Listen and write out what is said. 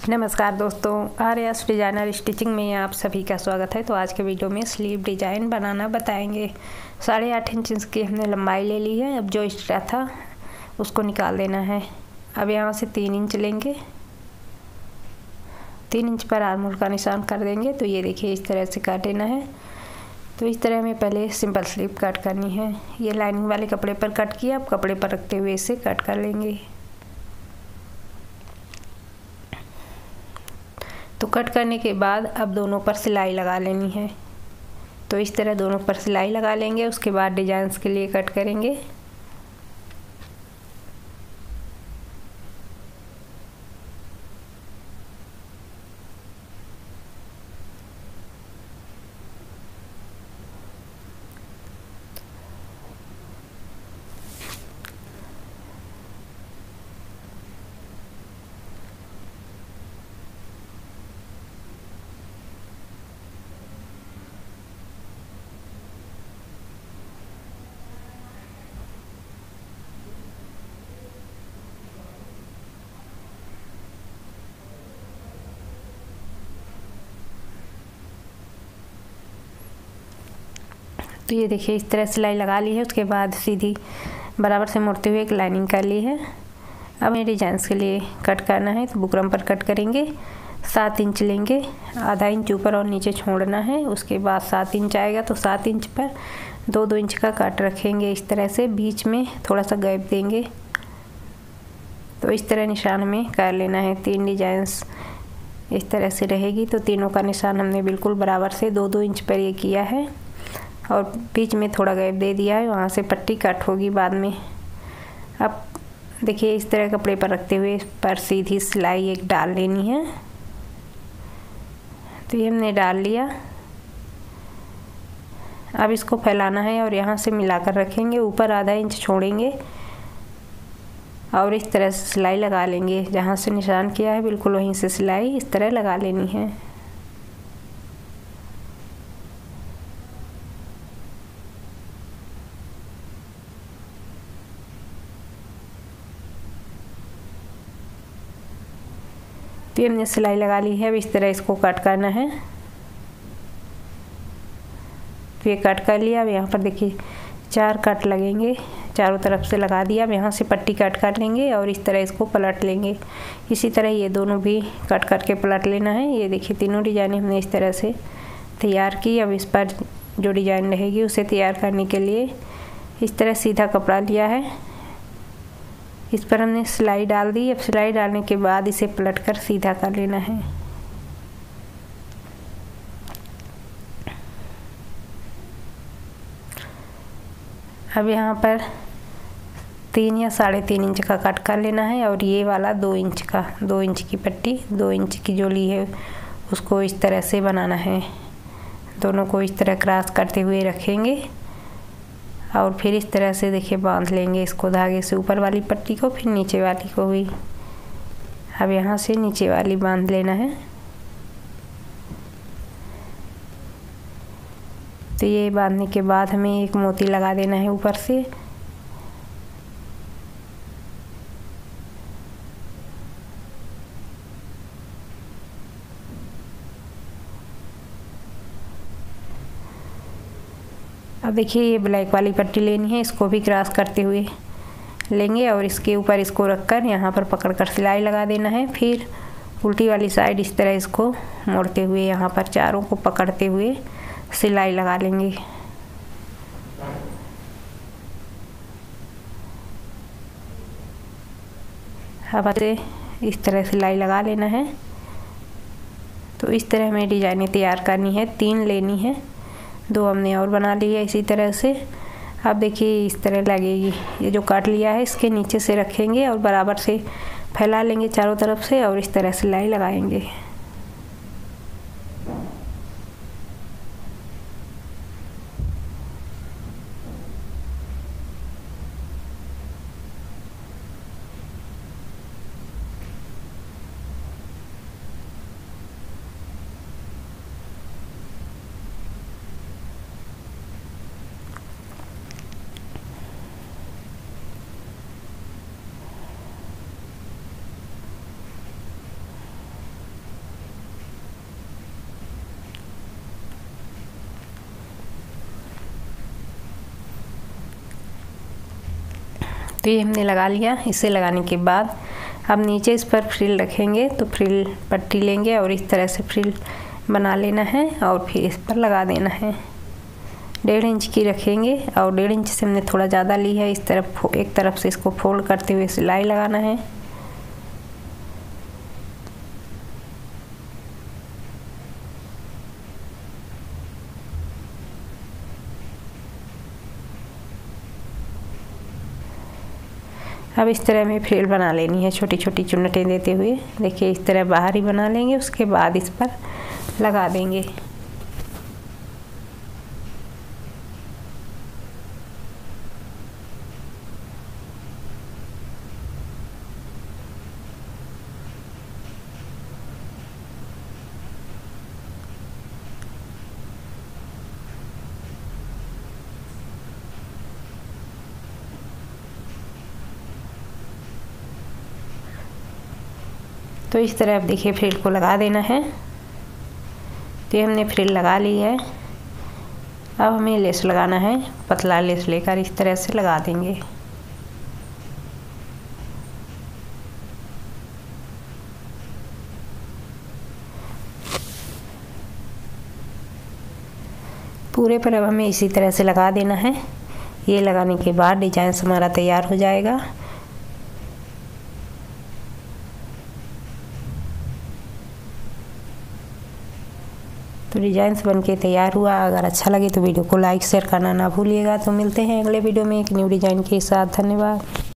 नमस्कार दोस्तों, Arya's designer stitching में आप सभी का स्वागत है। तो आज के वीडियो में स्लीव डिजाइन बनाना बताएंगे। 8.5 इंच की हमने लंबाई ले ली है। अब जो एक्स्ट्रा था उसको निकाल देना है। अब यहाँ से 3 इंच लेंगे, 3 इंच पर आर्मोल का निशान कर देंगे। तो ये देखिए इस तरह से काट देना है। तो इस तरह हमें पहले सिंपल स्लीव कट करनी है। ये लाइनिंग वाले कपड़े पर कट किया, अब कपड़े पर रखते हुए इसे कट कर लेंगे। तो कट करने के बाद अब दोनों पर सिलाई लगा लेनी है। तो इस तरह दोनों पर सिलाई लगा लेंगे। उसके बाद डिजाइन्स के लिए कट करेंगे। तो ये देखिए इस तरह सिलाई लगा ली है। उसके बाद सीधी बराबर से मोड़ते हुए एक लाइनिंग कर ली है। अब ये डिजाइन्स के लिए कट करना है। तो बुकरम पर कट करेंगे। 7 इंच लेंगे, आधा इंच ऊपर और नीचे छोड़ना है। उसके बाद 7 इंच आएगा तो 7 इंच पर 2-2 इंच का कट रखेंगे। इस तरह से बीच में थोड़ा सा गैप देंगे। तो इस तरह निशान में कर लेना है। 3 डिजाइन्स इस तरह से रहेगी। तो तीनों का निशान हमने बिल्कुल बराबर से 2-2 इंच पर ये किया है और बीच में थोड़ा गैप दे दिया है। वहाँ से पट्टी कट होगी बाद में। अब देखिए इस तरह कपड़े पर रखते हुए इस पर सीधी सिलाई एक डाल लेनी है। तो ये हमने डाल लिया। अब इसको फैलाना है और यहाँ से मिलाकर रखेंगे। ऊपर आधा इंच छोड़ेंगे और इस तरह से सिलाई लगा लेंगे। जहाँ से निशान किया है बिल्कुल वहीं से सिलाई इस तरह लगा लेनी है। तो हमने सिलाई लगा ली है। अब इस तरह इसको कट करना है। तो ये कट कर लिया। अब यहाँ पर देखिए 4 कट लगेंगे, चारों तरफ से लगा दिया। अब यहाँ से पट्टी कट कर लेंगे और इस तरह इसको पलट लेंगे। इसी तरह ये दोनों भी कट करके पलट लेना है। ये देखिए तीनों डिजाइन हमने इस तरह से तैयार की। अब इस पर जो डिजाइन रहेगी उसे तैयार करने के लिए इस तरह सीधा कपड़ा लिया है। इस पर हमने सिलाई डाल दी। अब सिलाई डालने के बाद इसे पलटकर सीधा कर लेना है। अब यहाँ पर 3 या 3.5 इंच का कट कर लेना है और ये वाला 2 इंच का, 2 इंच की पट्टी 2 इंच की जो ली है उसको इस तरह से बनाना है। दोनों को इस तरह क्रॉस करते हुए रखेंगे और फिर इस तरह से देखिए बांध लेंगे इसको धागे से, ऊपर वाली पट्टी को फिर नीचे वाली को भी। अब यहाँ से नीचे वाली बांध लेना है। तो ये बांधने के बाद हमें एक मोती लगा देना है ऊपर से। अब देखिए ये ब्लैक वाली पट्टी लेनी है, इसको भी क्रॉस करते हुए लेंगे और इसके ऊपर इसको रखकर यहाँ पर पकड़कर सिलाई लगा देना है। फिर उल्टी वाली साइड इस तरह इसको मोड़ते हुए यहाँ पर चारों को पकड़ते हुए सिलाई लगा लेंगे। अब इस तरह सिलाई लगा लेना है। तो इस तरह हमें डिजाइनें तैयार करनी है। 3 लेनी है, 2 हमने और बना ली है इसी तरह से। अब देखिए इस तरह लगेगी। ये जो काट लिया है इसके नीचे से रखेंगे और बराबर से फैला लेंगे चारों तरफ से और इस तरह सिलाई लगाएंगे। तो ये हमने लगा लिया। इसे लगाने के बाद अब नीचे इस पर फ्रिल रखेंगे, तो फ्रिल पट्टी लेंगे और इस तरह से फ्रिल बना लेना है और फिर इस पर लगा देना है। 1.5 इंच की रखेंगे और 1.5 इंच से हमने थोड़ा ज़्यादा ली है। इस तरफ एक तरफ से इसको फोल्ड करते हुए सिलाई लगाना है। अब इस तरह में फ्रिल बना लेनी है, छोटी छोटी चुन्नटें देते हुए। देखिए इस तरह बाहर ही बना लेंगे, उसके बाद इस पर लगा देंगे। तो इस तरह अब देखिए फ्रिल को लगा देना है। तो ये हमने फ्रिल लगा ली है। अब हमें लेस लगाना है। पतला लेस लेकर इस तरह से लगा देंगे। पूरे पर अब हमें इसी तरह से लगा देना है। ये लगाने के बाद डिजाइन हमारा तैयार हो जाएगा। तो डिजाइन्स बनके तैयार हुआ। अगर अच्छा लगे तो वीडियो को लाइक शेयर करना ना भूलिएगा। तो मिलते हैं अगले वीडियो में एक न्यू डिजाइन के साथ। धन्यवाद।